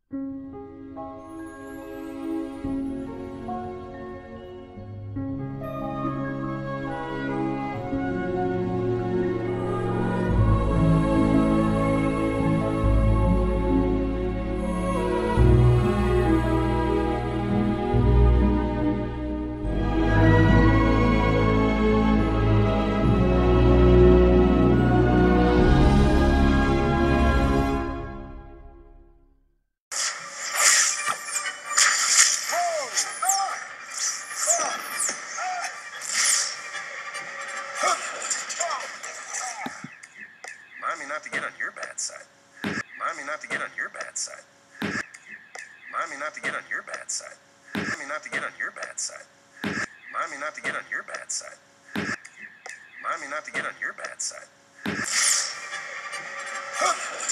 Remind me not to get on your bad side. Remind me not to get on your bad side. Remind me not to get on your bad side. Remind me not to get on your bad side. Remind me not to get on your bad side. Remind me not to get on your bad side.